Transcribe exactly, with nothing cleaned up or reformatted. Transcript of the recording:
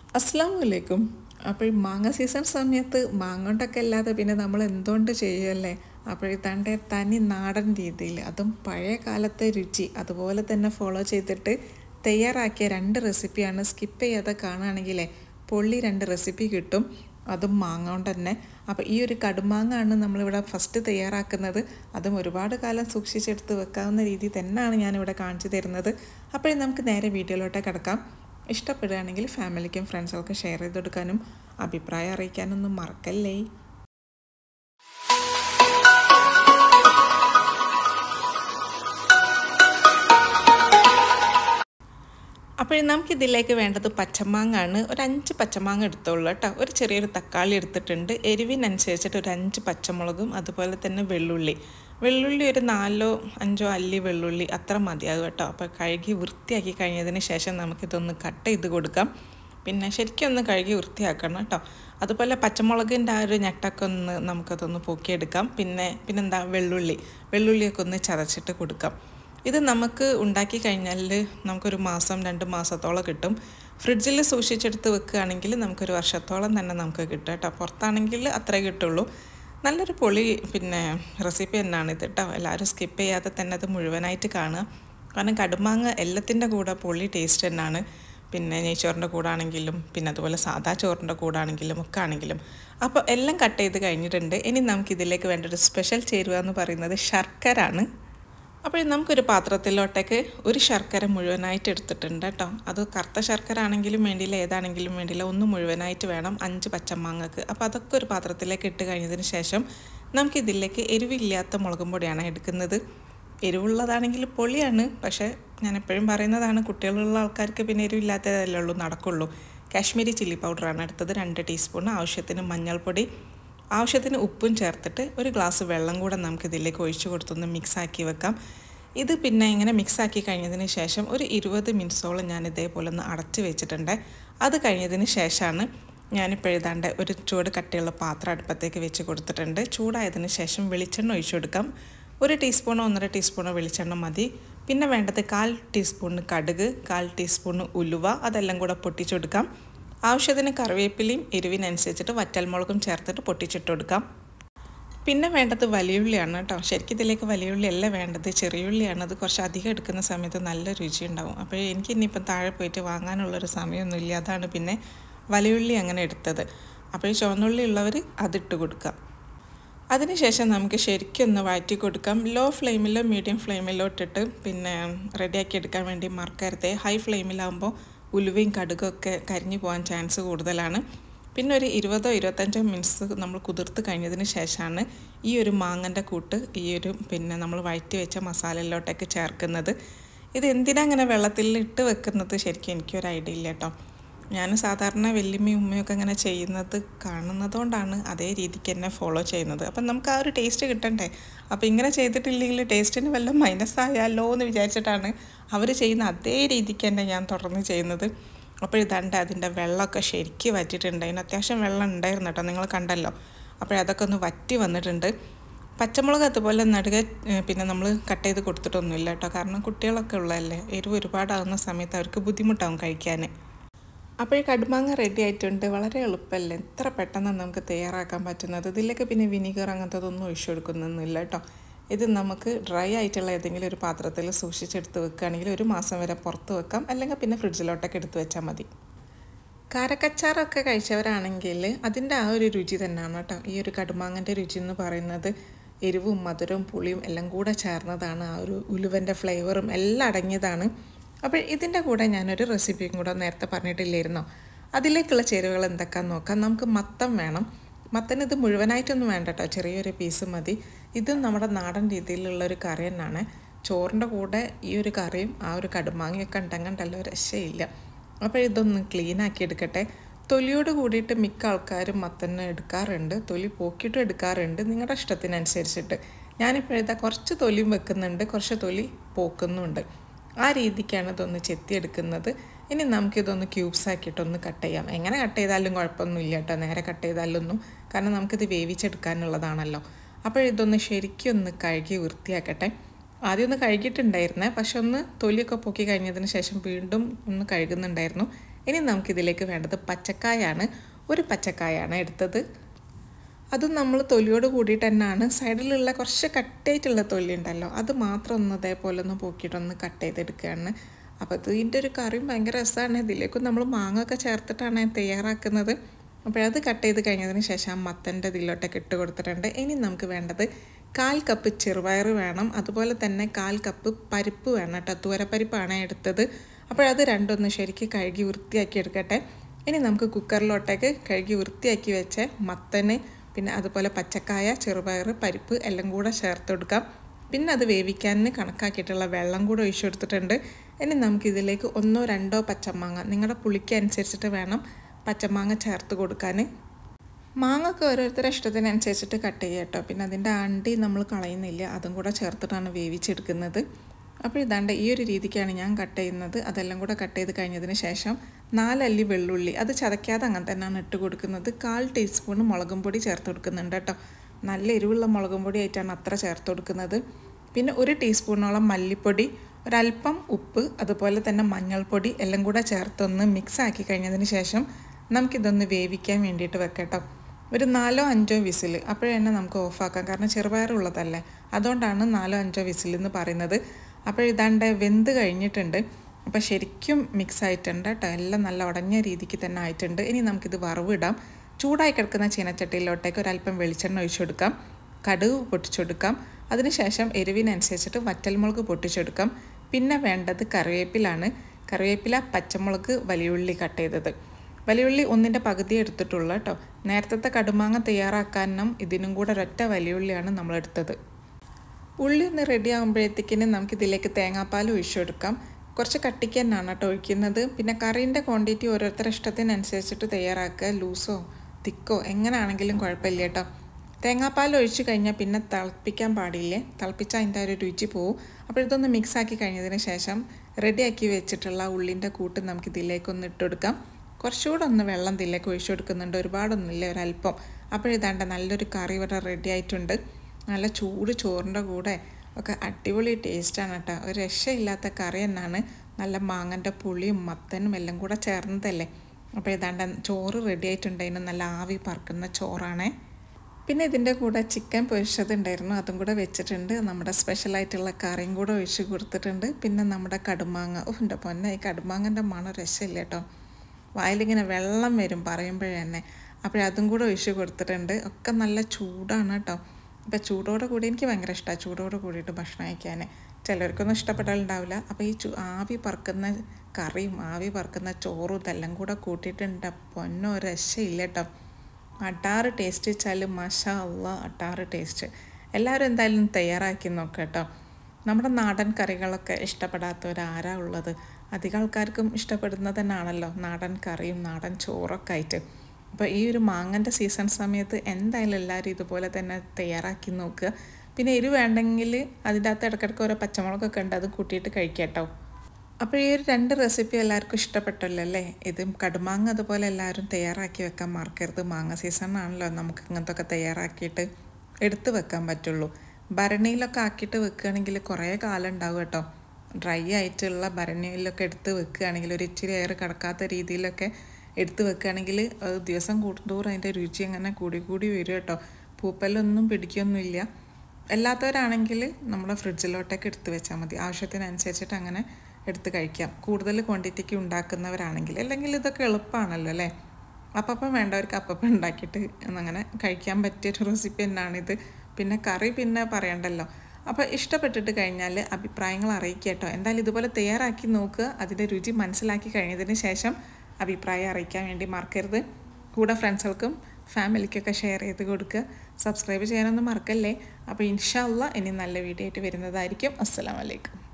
അസ്സലാമലൈക്കും. അപ്പോൾ ഈ മാങ്ങ സീസൺ സമയത്ത് മാങ്ങ കൊണ്ടൊക്കെ അല്ലാതെ പിന്നെ നമ്മൾ എന്തുകൊണ്ട് ചെയ്യുമല്ലേ? അപ്പോൾ ഇതാണ്ട് തനി നാടൻ രീതിയിൽ, അതും പഴയ കാലത്തെ രുചി അതുപോലെ തന്നെ ഫോളോ ചെയ്തിട്ട് തയ്യാറാക്കിയ രണ്ട് റെസിപ്പിയാണ്. സ്കിപ്പ് ചെയ്യാതെ കാണുകയാണെങ്കിലേ പൊള്ളി രണ്ട് റെസിപ്പി കിട്ടും, അതും മാങ്ങ കൊണ്ട് തന്നെ. അപ്പോൾ ഈ ഒരു കടുമാങ്ങ ആണ് നമ്മളിവിടെ ഫസ്റ്റ് തയ്യാറാക്കുന്നത്. അതും ഒരുപാട് കാലം സൂക്ഷിച്ചെടുത്ത് വെക്കാവുന്ന രീതി തന്നെയാണ് ഞാനിവിടെ കാണിച്ചു തരുന്നത്. അപ്പോൾ നമുക്ക് നേരെ വീഡിയോയിലോട്ട് കിടക്കാം. ഇഷ്ടപ്പെടുകയാണെങ്കിൽ ഫാമിലിക്കും ഫ്രണ്ട്സുകൾക്കും ഷെയർ ചെയ്ത് കൊടുക്കാനും അഭിപ്രായം അറിയിക്കാനൊന്നും മറക്കല്ലേ. അപ്പോൾ നമുക്കിതിലേക്ക് വേണ്ടത് പച്ചമാങ്ങാണ്. ഒരു അഞ്ച് പച്ചമാങ്ങ എടുത്തോളൂ കേട്ടോ. ഒരു ചെറിയൊരു തക്കാളി എടുത്തിട്ടുണ്ട്. എരിവിനനുസരിച്ചിട്ട് ഒരു അഞ്ച് പച്ചമുളകും അതുപോലെ തന്നെ വെള്ളുള്ളി വെള്ളുള്ളി ഒരു നാലോ അഞ്ചോ അല്ലി വെള്ളുള്ളി അത്ര മതിയാകും കേട്ടോ. അപ്പോൾ കഴുകി വൃത്തിയാക്കി കഴിഞ്ഞതിന് ശേഷം നമുക്കിതൊന്ന് കട്ട് ചെയ്ത് കൊടുക്കാം. പിന്നെ ശരിക്കും ഒന്ന് കഴുകി വൃത്തിയാക്കണം കേട്ടോ. അതുപോലെ പച്ചമുളകിൻ്റെ ആ ഒരു ഞെട്ടൊക്കെ ഒന്ന് നമുക്കതൊന്ന് പൊക്കിയെടുക്കാം. പിന്നെ പിന്നെന്താ വെള്ളുള്ളി വെള്ളുള്ളിയൊക്കെ ഒന്ന് ചതച്ചിട്ട് കൊടുക്കാം. ഇത് നമുക്ക് ഉണ്ടാക്കി കഴിഞ്ഞാൽ നമുക്കൊരു മാസം രണ്ട് മാസത്തോളം കിട്ടും. ഫ്രിഡ്ജിൽ സൂക്ഷിച്ചെടുത്ത് വെക്കുകയാണെങ്കിൽ നമുക്കൊരു വർഷത്തോളം തന്നെ നമുക്ക് കിട്ടും കേട്ടോ. പുറത്താണെങ്കിൽ അത്രേ കിട്ടുള്ളൂ. നല്ലൊരു പൊളി പിന്നെ റെസിപ്പി തന്നെയാണ് ഇത് കേട്ടോ. എല്ലാവരും സ്കിപ്പ് ചെയ്യാതെ തന്നെ അത് മുഴുവനായിട്ട് കാണുക. കാരണം കടുമാങ്ങ എല്ലാത്തിൻ്റെ കൂടെ പൊളി ടേസ്റ്റ് തന്നെയാണ്. പിന്നെ നെയ്ച്ചോറിൻ്റെ കൂടാണെങ്കിലും പിന്നെ അതുപോലെ സാദാ ചോറിൻ്റെ കൂടാണെങ്കിലും ഒക്കെ ആണെങ്കിലും. അപ്പോൾ എല്ലാം കട്ട് ചെയ്ത് കഴിഞ്ഞിട്ടുണ്ട്. ഇനി നമുക്കിതിലേക്ക് വേണ്ട ഒരു സ്പെഷ്യൽ ചേരുവ എന്ന് പറയുന്നത് ശർക്കര ആണ്. അപ്പോൾ നമുക്കൊരു പാത്രത്തിലോട്ടേക്ക് ഒരു ശർക്കര മുഴുവനായിട്ട് എടുത്തിട്ടുണ്ട് കേട്ടോ. അത് കറുത്ത ശർക്കര ആണെങ്കിലും വേണ്ടിയില്ല, ഏതാണെങ്കിലും വേണ്ടിയില്ല, ഒന്ന് മുഴുവനായിട്ട് വേണം അഞ്ച് പച്ചമാങ്ങക്ക്. അപ്പോൾ അതൊക്കെ ഒരു പാത്രത്തിലേക്ക് ഇട്ട് കഴിഞ്ഞതിന് ശേഷം നമുക്കിതിലേക്ക് എരിവില്ലാത്ത മുളകും പൊടിയാണ് എടുക്കുന്നത്. എരിവുള്ളതാണെങ്കിൽ പൊളിയാണ്, പക്ഷേ ഞാൻ എപ്പോഴും പറയുന്നതാണ്, കുട്ടികളുള്ള ആൾക്കാർക്ക് പിന്നെ എരിവില്ലാത്തതല്ലേ ഉള്ളൂ നടക്കുള്ളൂ. കാശ്മീരി ചില്ലി പൗഡറാണ് എടുത്തത്, രണ്ട് ടീസ്പൂൺ. ആവശ്യത്തിന് മഞ്ഞൾപ്പൊടി, ആവശ്യത്തിന് ഉപ്പും ചേർത്തിട്ട് ഒരു ഗ്ലാസ് വെള്ളം കൂടെ നമുക്ക് ഇതിലേക്ക് ഒഴിച്ചു കൊടുത്തൊന്ന് മിക്സാക്കി വെക്കാം. ഇത് പിന്നെ ഇങ്ങനെ മിക്സാക്കി കഴിഞ്ഞതിന് ശേഷം ഒരു ഇരുപത് മിനിറ്റ്സോളം ഞാൻ ഇതേപോലെ ഒന്ന് അടച്ച് വെച്ചിട്ടുണ്ട്. അത് കഴിഞ്ഞതിന് ശേഷമാണ് ഞാനിപ്പോൾ എഴുതാണ്ട് ഒരു ചൂട് കട്ടിയുള്ള പാത്രം അടുപ്പത്തേക്ക് വെച്ച് കൊടുത്തിട്ടുണ്ട്. ചൂടായതിന് ശേഷം വെളിച്ചെണ്ണ ഒഴിച്ചു കൊടുക്കാം. ഒരു ടീസ്പൂണോ ഒന്നര ടീസ്പൂണോ വെളിച്ചെണ്ണ മതി. പിന്നെ വേണ്ടത് കാൽ ടീസ്പൂണ് കടുക്, കാൽ ടീസ്പൂണ് ഉലുവ, അതെല്ലാം കൂടെ പൊട്ടിച്ചെടുക്കാം. ആവശ്യത്തിന് കറിവേപ്പിലയും എരിവിനനുസരിച്ചിട്ട് വറ്റൽമുളകും ചേർത്തിട്ട് പൊട്ടിച്ചിട്ട് കൊടുക്കാം. പിന്നെ വേണ്ടത് വലിയുള്ളിയാണ് കേട്ടോ. ശരിക്കും ഇതിലേക്ക് വലിയുള്ളി അല്ല വേണ്ടത്, ചെറിയുള്ളിയാണ്. അത് കുറച്ച് അധികം എടുക്കുന്ന സമയത്ത് നല്ല രുചി ഉണ്ടാവും. അപ്പോൾ എനിക്ക് ഇനിയിപ്പം താഴെ പോയിട്ട് വാങ്ങാനുള്ളൊരു സമയമൊന്നുമില്ല, അതാണ് പിന്നെ വലിയുള്ളി അങ്ങനെ എടുത്തത്. അപ്പോൾ ഈ ചുവന്നുള്ളി ഉള്ളവർ അതിട്ട് കൊടുക്കാം. അതിനുശേഷം നമുക്ക് ശരിക്കും ഒന്ന് വഴറ്റി കൊടുക്കാം. ലോ ഫ്ലെയിമിലോ മീഡിയം ഫ്ലെയിമിലോ ഇട്ടിട്ട് പിന്നെ റെഡിയാക്കി എടുക്കാൻ വേണ്ടി മറക്കരുത്. ഹൈ ഫ്ലെയിമിലാകുമ്പോൾ ഉലുവയും കടുകൊക്കെ കരിഞ്ഞു പോകാൻ ചാൻസ് കൂടുതലാണ്. പിന്നെ ഒരു ഇരുപതോ ഇരുപത്തഞ്ചോ മിനിറ്റ്സ് നമ്മൾ കുതിർത്ത് കഴിഞ്ഞതിന് ശേഷമാണ് ഈ ഒരു മാങ്ങൻ്റെ കൂട്ട് ഈ ഒരു പിന്നെ നമ്മൾ വഴറ്റി വെച്ച മസാലയിലോട്ടേക്ക് ചേർക്കുന്നത്. ഇത് എന്തിനാ അങ്ങനെ വെള്ളത്തിൽ ഇട്ട് വെക്കുന്നത് ശരിക്കും എനിക്കൊരു ഐഡിയ ഇല്ല കേട്ടോ. ഞാൻ സാധാരണ വല്യമ്മയും ഉമ്മയൊക്കെ അങ്ങനെ ചെയ്യുന്നത് കാണുന്നതുകൊണ്ടാണ് അതേ രീതിക്ക് തന്നെ ഫോളോ ചെയ്യുന്നത്. അപ്പം നമുക്ക് ആ ഒരു ടേസ്റ്റ് കിട്ടണ്ടേ. അപ്പോൾ ഇങ്ങനെ ചെയ്തിട്ടില്ലെങ്കിൽ ടേസ്റ്റിന് വല്ല മൈനസ് ആയാലോ എന്ന് വിചാരിച്ചിട്ടാണ് അവർ ചെയ്യുന്ന അതേ രീതിക്ക് തന്നെ ഞാൻ തുടർന്ന് ചെയ്യുന്നത്. അപ്പോൾ ഇതാണ്ട് അതിൻ്റെ വെള്ളമൊക്കെ ശരിക്കും വറ്റിയിട്ടുണ്ട്. അതിന് അത്യാവശ്യം വെള്ളം ഉണ്ടായിരുന്നു കേട്ടോ, നിങ്ങൾ കണ്ടല്ലോ. അപ്പോഴതൊക്കെ ഒന്ന് വറ്റി വന്നിട്ടുണ്ട്. പച്ചമുളക് അതുപോലെ നടുകെ പിന്നെ നമ്മൾ കട്ട് ചെയ്ത് കൊടുത്തിട്ടൊന്നുമില്ല കേട്ടോ. കാരണം കുട്ടികളൊക്കെ ഉള്ളതല്ലേ, എരിവ് ഒരുപാടാകുന്ന സമയത്ത് അവർക്ക് ബുദ്ധിമുട്ടാവും കഴിക്കാൻ. അപ്പോൾ ഈ കടുമാങ്ങ റെഡി ആയിട്ടുണ്ട്. വളരെ എളുപ്പമല്ലേ, എത്ര പെട്ടെന്ന് നമുക്ക് തയ്യാറാക്കാൻ പറ്റുന്നത്. ഇതിലേക്ക് പിന്നെ വിനീഗർ അങ്ങനത്തതൊന്നും ഒഴിച്ചു കൊടുക്കുന്നൊന്നുമില്ല കേട്ടോ. ഇത് നമുക്ക് ഡ്രൈ ആയിട്ടുള്ള ഏതെങ്കിലും ഒരു പാത്രത്തിൽ സൂക്ഷിച്ചെടുത്ത് വെക്കുകയാണെങ്കിൽ ഒരു മാസം വരെ പുറത്ത് വെക്കാം, അല്ലെങ്കിൽ പിന്നെ ഫ്രിഡ്ജിലോട്ടൊക്കെ എടുത്ത് വെച്ചാൽ മതി. കാരക്കച്ചാറൊക്കെ കഴിച്ചവരാണെങ്കിൽ അതിൻ്റെ ആ ഒരു രുചി തന്നെയാണ് കേട്ടോ ഈ ഒരു കടുമാങ്ങൻ്റെ രുചി എന്ന് പറയുന്നത്. എരിവും മധുരവും പുളിയും എല്ലാം കൂടെ ചേർന്നതാണ്. ആ ഒരു ഉലുവൻ്റെ ഫ്ലേവറും എല്ലാം അടങ്ങിയതാണ്. അപ്പോൾ ഇതിൻ്റെ കൂടെ ഞാനൊരു റെസിപ്പിയും കൂടെ നേരത്തെ പറഞ്ഞിട്ടില്ലായിരുന്നോ, അതിലേക്കുള്ള ചേരുവകൾ എന്തൊക്കെയാണെന്ന് നോക്കാം. നമുക്ക് മത്തം വേണം. മത്തന് ഇത് മുഴുവനായിട്ടൊന്നും വേണ്ട കേട്ടോ, ചെറിയൊരു പീസ് മതി. ഇതും നമ്മുടെ നാടൻ രീതിയിലുള്ളൊരു കറി തന്നെയാണ്. ചോറിൻ്റെ കൂടെ ഈ ഒരു കറിയും ആ ഒരു കടുമാങ്ങയൊക്കെ ഉണ്ടെങ്കിൽ രക്ഷയില്ല. അപ്പോൾ ഇതൊന്ന് ക്ലീനാക്കി എടുക്കട്ടെ. തൊലിയോട് കൂടിയിട്ട് മിക്ക ആൾക്കാരും മത്തന് എടുക്കാറുണ്ട്, തൊലി പോക്കിയിട്ടും എടുക്കാറുണ്ട്, നിങ്ങളുടെ ഇഷ്ടത്തിനനുസരിച്ചിട്ട്. ഞാനിപ്പോഴത്തെ കുറച്ച് തൊലിയും വെക്കുന്നുണ്ട്, കുറച്ച് തൊലി പോക്കുന്നുണ്ട്. ആ രീതിക്കാണ് ഇതൊന്ന് ചെത്തിയെടുക്കുന്നത്. ഇനി നമുക്കിതൊന്ന് ക്യൂബ്സ് ആക്കിയിട്ടൊന്ന് കട്ട് ചെയ്യാം. എങ്ങനെ കട്ട് ചെയ്താലും കുഴപ്പമൊന്നുമില്ല കേട്ടോ, നേരെ കട്ട് ചെയ്താലൊന്നും, കാരണം നമുക്കിത് വേവിച്ചെടുക്കാനുള്ളതാണല്ലോ. അപ്പോൾ ഇതൊന്ന് ശരിക്കും ഒന്ന് കഴുകി വൃത്തിയാക്കട്ടെ. ആദ്യം ഒന്ന് കഴുകിയിട്ടുണ്ടായിരുന്നേ, പക്ഷെ ഒന്ന് തൊലിയൊക്കെ പൊക്കി കഴിഞ്ഞതിന് ശേഷം വീണ്ടും ഒന്ന് കഴുകുന്നുണ്ടായിരുന്നു. ഇനി നമുക്കിതിലേക്ക് വേണ്ടത് പച്ചക്കായാണ്. ഒരു പച്ചക്കായാണ് എടുത്തത്. അതും നമ്മൾ തൊലിയോട് കൂടിയിട്ട് തന്നെയാണ്. സൈഡിലുള്ള കുറച്ച് കട്ടായിട്ടുള്ള തൊലി ഉണ്ടല്ലോ, അത് മാത്രം ഒന്ന് ഇതേപോലെ ഒന്ന് പോക്കിയിട്ടൊന്ന് കട്ട് ചെയ്തെടുക്കുകയാണ്. അപ്പോൾ ഇതിൻ്റെ ഒരു കറിയും ഭയങ്കര രസമാണ്. ഇതിലേക്കും നമ്മൾ മാങ്ങ ഒക്കെ ചേർത്തിട്ടാണ് തയ്യാറാക്കുന്നത്. അപ്പോൾ അത് കട്ട് ചെയ്ത് കഴിഞ്ഞതിന് ശേഷം മത്തൻ്റെ ഇതിലോട്ടൊക്കെ ഇട്ട് കൊടുത്തിട്ടുണ്ട്. ഇനി നമുക്ക് വേണ്ടത് കാൽ കപ്പ് ചെറുപയർ വേണം, അതുപോലെ തന്നെ കാൽ കപ്പ് പരിപ്പ് വേണം കേട്ടോ. തുവരപ്പരിപ്പാണ് എടുത്തത്. അപ്പോഴത് രണ്ടൊന്ന് ശരിക്ക് കഴുകി വൃത്തിയാക്കി എടുക്കട്ടെ. ഇനി നമുക്ക് കുക്കറിലോട്ടേക്ക് കഴുകി വൃത്തിയാക്കി വെച്ച് മത്തന്, പിന്നെ അതുപോലെ പച്ചക്കായ, ചെറുപയർ, പരിപ്പ് എല്ലാം കൂടെ ചേർത്ത് കൊടുക്കാം. പിന്നെ അത് വേവിക്കാൻ കണക്കാക്കിയിട്ടുള്ള വെള്ളം കൂടെ ഒഴിച്ചു കൊടുത്തിട്ടുണ്ട്. ഇനി നമുക്കിതിലേക്ക് ഒന്നോ രണ്ടോ പച്ചമാങ്ങ, നിങ്ങളുടെ പുളിക്ക് അനുസരിച്ചിട്ട് വേണം പച്ചമാങ്ങ ചേർത്ത് കൊടുക്കാൻ. മാങ്ങൊക്കെ ഓരോരുത്തരുടെ ഇഷ്ടത്തിനനുസരിച്ചിട്ട് കട്ട് ചെയ്യുക കേട്ടോ. പിന്നെ അതിൻ്റെ അണ്ടി നമ്മൾ കളയുന്നില്ല, അതും കൂടെ ചേർത്തിട്ടാണ് വേവിച്ചെടുക്കുന്നത്. അപ്പോൾ ഇതാണ്ട് ഈ ഒരു രീതിക്കാണ് ഞാൻ കട്ട് ചെയ്യുന്നത്. അതെല്ലാം കൂടെ കട്ട് ചെയ്ത് കഴിഞ്ഞതിന് ശേഷം നാലല്ലി വെള്ളുള്ളി, അത് ചതയ്ക്കാതെ അങ്ങനെ തന്നെയാണ് ഇട്ട് കൊടുക്കുന്നത്. കാൽ ടീസ്പൂൺ മുളകും പൊടി ചേർത്ത് കൊടുക്കുന്നുണ്ട് കേട്ടോ. നല്ല എരിവുള്ള മുളകും പൊടി ആയിട്ടാണ് അത്ര ചേർത്ത് കൊടുക്കുന്നത്. പിന്നെ ഒരു ടീസ്പൂണോളം മല്ലിപ്പൊടി, ഒരല്പം ഉപ്പ്, അതുപോലെ തന്നെ മഞ്ഞൾപ്പൊടി എല്ലാം കൂടെ ചേർത്തൊന്ന് മിക്സ് ആക്കി കഴിഞ്ഞതിന് ശേഷം നമുക്കിതൊന്ന് വേവിക്കാൻ വേണ്ടിയിട്ട് വെക്കട്ടോ. ഒരു നാലോ അഞ്ചോ വിസിൽ, അപ്പോഴേ തന്നെ നമുക്ക് ഓഫാക്കാം. കാരണം ചെറുപയറുള്ളതല്ലേ, അതുകൊണ്ടാണ് നാലോ അഞ്ചോ വിസിൽ എന്ന് പറയുന്നത്. അപ്പോൾ ഇതാണ്ട് വെന്ത് കഴിഞ്ഞിട്ടുണ്ട്. അപ്പോൾ ശരിക്കും മിക്സ് ആയിട്ടുണ്ട് കേട്ടോ. എല്ലാം നല്ല ഉടഞ്ഞ രീതിക്ക് തന്നെ ആയിട്ടുണ്ട്. ഇനി നമുക്കിത് വറവിടാം. ചൂടായി കിടക്കുന്ന ചീനച്ചട്ടിയിലോട്ടേക്ക് ഒരല്പം വെളിച്ചെണ്ണ ഒഴിച്ചു കൊടുക്കാം. കടുക് പൊട്ടിച്ചെടുക്കാം. അതിനുശേഷം എരിവിനനുസരിച്ചിട്ട് വറ്റൽമുളക് പൊട്ടിച്ചെടുക്കാം. പിന്നെ വേണ്ടത് കറിവേപ്പിലാണ്. കറിവേപ്പില, പച്ചമുളക്, വലിയുള്ളി കട്ട് ചെയ്തത്. വലിയുള്ളി ഒന്നിൻ്റെ പകുതി എടുത്തിട്ടുള്ളൂ കേട്ടോ. നേരത്തെ കടുമാങ്ങ തയ്യാറാക്കാനും ഇതിനും കൂടെ ഒരൊറ്റ വലിയുള്ളിയാണ് നമ്മളെടുത്തത്. ഉള്ളി ഒന്ന് റെഡി ആകുമ്പോഴത്തേക്കിന് നമുക്കിതിലേക്ക് തേങ്ങാപ്പാൽ ഒഴിച്ചു കൊടുക്കാം. കുറച്ച് കട്ടിക്ക് തന്നെയാണ് കേട്ടോ ഒഴിക്കുന്നത്. പിന്നെ കറീൻ്റെ ക്വാണ്ടിറ്റി ഓരോരുത്തരുടെ ഇഷ്ടത്തിനനുസരിച്ചിട്ട് തയ്യാറാക്കുക. ലൂസോ തിക്കോ എങ്ങനെയാണെങ്കിലും കുഴപ്പമില്ല കേട്ടോ. തേങ്ങാപ്പാൽ ഒഴിച്ച് കഴിഞ്ഞാൽ പിന്നെ തിളപ്പിക്കാൻ പാടില്ലേ, തിളപ്പിച്ചാൽ അതിൻ്റെ ഒരു രുചി പോവും. അപ്പോൾ ഇതൊന്ന് മിക്സാക്കി കഴിഞ്ഞതിന് ശേഷം റെഡിയാക്കി വെച്ചിട്ടുള്ള ഉള്ളിൻ്റെ കൂട്ട് നമുക്കിതിലേക്കൊന്ന് ഇട്ട് കൊടുക്കാം. കുറച്ചുകൂടെ ഒന്ന് വെള്ളം ഇതിലേക്ക് ഒഴിച്ചു കൊടുക്കുന്നുണ്ട്, ഒരുപാടൊന്നുമില്ല, ഒരല്പം. അപ്പോഴിതാണ്ട് നല്ലൊരു കറി ഇവിടെ റെഡി ആയിട്ടുണ്ട്. നല്ല ചൂട് ചോറിൻ്റെ കൂടെ ഒക്കെ അടിപൊളി ടേസ്റ്റാണ് കേട്ടോ. ഒരു രക്ഷയില്ലാത്ത കറി തന്നെയാണ്. നല്ല മാങ്ങൻ്റെ പുളിയും മത്തനും എല്ലാം കൂടെ ചേർന്നതല്ലേ. അപ്പോൾ ഇതാണ്ട് ചോറ് റെഡി ആയിട്ടുണ്ട്. അതിന് നല്ല ആവി പറക്കുന്ന ചോറാണേ. പിന്നെ ഇതിൻ്റെ കൂടെ ചിക്കൻ പൊരിച്ചതുണ്ടായിരുന്നു, അതും കൂടെ വെച്ചിട്ടുണ്ട്. നമ്മുടെ സ്പെഷ്യലായിട്ടുള്ള കറിയും കൂടെ ഒഴിച്ച് കൊടുത്തിട്ടുണ്ട്. പിന്നെ നമ്മുടെ കടുമാങ്ങ, ഓ എൻ്റെ പൊന്നെ, ഈ കടുമാങ്ങൻ്റെ മണം രക്ഷയില്ല കേട്ടോ. വായിലിങ്ങനെ വെള്ളം വരും പറയുമ്പോഴേ തന്നെ. അപ്പോഴതും കൂടെ ഒഴിച്ച് കൊടുത്തിട്ടുണ്ട്. ഒക്കെ നല്ല ചൂടാണ് കേട്ടോ. അപ്പോൾ ചൂടോടെ കൂടി എനിക്ക് ഭയങ്കര ഇഷ്ടമാണ് ചൂടോടെ കൂടിയിട്ട് ഭക്ഷണം കഴിക്കാൻ. ചിലർക്കൊന്നും ഇഷ്ടപ്പെടാനുണ്ടാവില്ല. അപ്പോൾ ഈ ചൂ ആവി പറക്കുന്ന കറിയും ആവി പറക്കുന്ന ചോറും ഇതെല്ലാം കൂടെ കൂട്ടിയിട്ടുണ്ട്. പൊന്നോ രക്ഷയില്ല കേട്ടോ. അട്ടാറ് ടേസ്റ്റ് വെച്ചാൽ മാഷാ അല്ലാ, അട്ടാറ് ടേസ്റ്റ്. എല്ലാവരും എന്തായാലും തയ്യാറാക്കി നോക്കാം കേട്ടോ. നമ്മുടെ നാടൻ കറികളൊക്കെ ഇഷ്ടപ്പെടാത്തവരാരാ ഉള്ളത്? അധികം ആൾക്കാർക്കും ഇഷ്ടപ്പെടുന്നത് തന്നെയാണല്ലോ നാടൻ കറിയും നാടൻ ചോറൊക്കെ ആയിട്ട്. അപ്പോൾ ഈ ഒരു മാങ്ങൻ്റെ സീസൺ സമയത്ത് എന്തായാലും എല്ലാവരും ഇതുപോലെ തന്നെ തയ്യാറാക്കി നോക്കുക. പിന്നെ എരിവ് വേണ്ടെങ്കിൽ അതിൻ്റെ അകത്ത് ഇടയ്ക്കിടയ്ക്ക് ഓരോ പച്ചമുളകൊക്കെ ഉണ്ട്, അത് കൂട്ടിയിട്ട് കഴിക്കാം കേട്ടോ. അപ്പോൾ ഈ ഒരു രണ്ട് റെസിപ്പി എല്ലാവർക്കും ഇഷ്ടപ്പെട്ടല്ലോ അല്ലേ? ഇത് കടുമാങ്ങ അതുപോലെ എല്ലാവരും തയ്യാറാക്കി വെക്കാൻ മറക്കരുത്. മാങ്ങ സീസണാണല്ലോ, നമുക്ക് ഇങ്ങനത്തെ ഒക്കെ തയ്യാറാക്കിയിട്ട് എടുത്ത് വെക്കാൻ പറ്റുള്ളൂ. ഭരണിയിലൊക്കെ ആക്കിയിട്ട് വെക്കുകയാണെങ്കിൽ കുറേ കാലം ഉണ്ടാവും കേട്ടോ. ഡ്രൈ ആയിട്ടുള്ള ഭരണിയിലൊക്കെ എടുത്ത് വെക്കുകയാണെങ്കിൽ ഒരു ഇച്ചിരി എയർ കിടക്കാത്ത രീതിയിലൊക്കെ എടുത്ത് വെക്കുകയാണെങ്കിൽ ദിവസം കൂടുന്തോറും അതിൻ്റെ രുചി അങ്ങനെ കൂടി കൂടി വരും കേട്ടോ. പൂപ്പലൊന്നും പിടിക്കൊന്നുമില്ല. അല്ലാത്തവരാണെങ്കിൽ നമ്മുടെ ഫ്രിഡ്ജിലോട്ടൊക്കെ എടുത്ത് വെച്ചാൽ മതി. ആവശ്യത്തിനനുസരിച്ചിട്ട് അങ്ങനെ എടുത്ത് കഴിക്കാം, കൂടുതൽ ക്വാണ്ടിറ്റിക്ക് ഉണ്ടാക്കുന്നവരാണെങ്കിൽ. അല്ലെങ്കിൽ ഇതൊക്കെ എളുപ്പമാണല്ലോ അല്ലേ. അപ്പം വേണ്ടവർക്ക് അപ്പം ഉണ്ടാക്കിയിട്ട് അങ്ങനെ കഴിക്കാൻ പറ്റിയൊരു റെസിപ്പി തന്നെയാണിത്. പിന്നെ കറി പിന്നെ പറയണ്ടല്ലോ. അപ്പോൾ ഇഷ്ടപ്പെട്ടിട്ട് കഴിഞ്ഞാൽ അഭിപ്രായങ്ങൾ അറിയിക്കുക കേട്ടോ. എന്തായാലും ഇതുപോലെ തയ്യാറാക്കി നോക്കുക. അതിൻ്റെ രുചി മനസ്സിലാക്കി കഴിഞ്ഞതിന് ശേഷം അഭിപ്രായം അറിയിക്കാൻ വേണ്ടി മറക്കരുത്. കൂടെ ഫ്രണ്ട്സുകൾക്കും ഫാമിലിക്കൊക്കെ ഷെയർ ചെയ്ത് കൊടുക്കുക. സബ്സ്ക്രൈബ് ചെയ്യാനൊന്നും മറക്കല്ലേ. അപ്പോൾ ഇൻഷാ അല്ലാഹ് ഇനി നല്ല വീഡിയോ ആയിട്ട് വരുന്നതായിരിക്കും. അസ്സലാമു അലൈക്കും.